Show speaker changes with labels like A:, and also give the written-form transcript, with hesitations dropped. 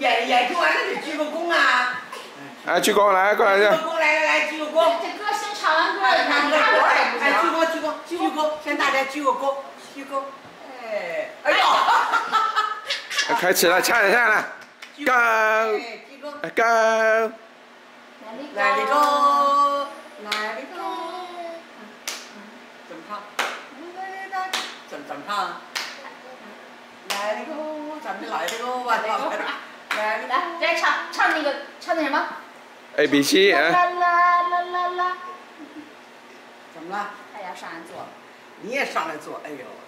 A: 演出完了得鞠个躬啊！
B: 哎，鞠躬来，过来这。
A: 鞠个躬，来，鞠个躬。
C: 这歌先唱完歌，
A: 唱歌，
C: 哎，
A: 鞠躬，向大家鞠个躬，鞠躬。哎呦！
B: 开始了，唱了。Go！ Go！
A: Let it go， Let it go。怎么唱？怎么唱？Let it go， 咱们就来这个吧。
C: 来，再唱那个唱那什么
B: A B C
C: 啦啦。
A: 怎么了？
C: 他要上来坐。
A: 你也上来坐，哎呦。